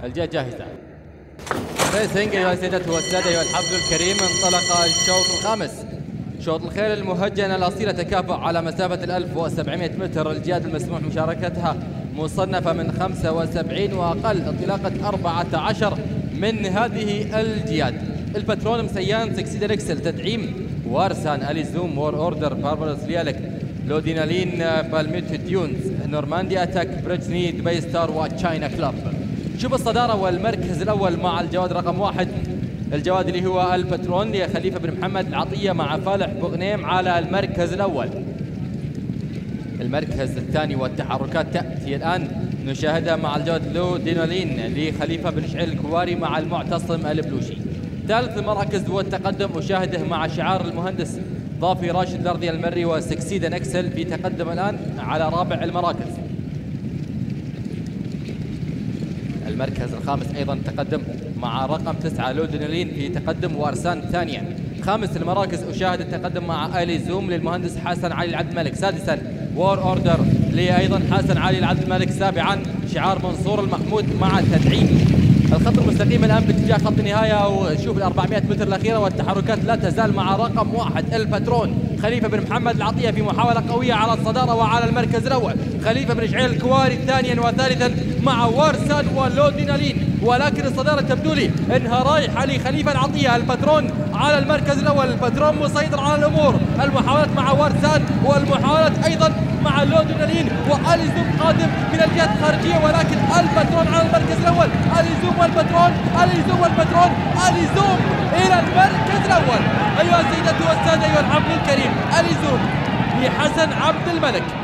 الجهة جاهزة. ريسنج أيها السيدات والسادة أيها الحفل الكريم، انطلق الشوط الخامس. شوط الخيل المهجنة الأصيلة تكافؤ على مسافة 1700 متر، الجياد المسموح مشاركتها مصنفة من 75 وأقل، انطلاقة 14 من هذه الجياد. الباترون مسيان، سكسيدا نكسل، تدعيم وارسان، اليزوم، وور اوردر، باربرس ليالك، لودينالين، بالميت ديونز، نورماندي اتاك، بريتني، دبي ستار، وتشاينا كلاب. شوف الصدارة والمركز الأول مع الجواد رقم 1، الجواد اللي هو الباترون لخليفة بن محمد العطية مع فالح بغنيم على المركز الأول. المركز الثاني والتحركات تأتي الآن نشاهدها مع الجواد لودينالين لخليفة بن شعيل الكواري مع المعتصم البلوشي. ثالث المراكز والتقدم أشاهده مع شعار المهندس ضافي راشد الأرضي المري وسكسيدا نكسل في تقدم الآن على رابع المراكز. المركز الخامس أيضا تقدم مع رقم 9 لودينالين في تقدم وارسان ثانيا. خامس المراكز أشاهد التقدم مع آلي زوم للمهندس حسن علي العبد الملك. سادسا وور اوردر لأيضا حسن علي العبد الملك. سابعا شعار منصور المحمود مع تدعيم. الخط المستقيم الآن باتجاه خط النهاية، وشوف ال 400 متر الأخيرة والتحركات لا تزال مع رقم 1 الباترون خليفة بن محمد العطية في محاولة قوية على الصدارة وعلى المركز الأول. خليفة بن شعيل الكواري ثانيا وثالثا مع وارسان ولودينالين، ولكن الصدارة تبدو لي انها رايحة لخليفة العطية. الباترون على المركز الأول، الباترون مسيطر على الأمور. المحاولات مع وارسان والمحاولات أيضا مع لودينالين، واليزوم قادم من الجهة الخارجية، ولكن الباترون على المركز الأول. اليزوم والباترون، اليزوم والباترون، اليزوم إلى المركز الأول. أيها السيدات والسادة أيها الحفل الكريم، اليزوم لحسن عبد الملك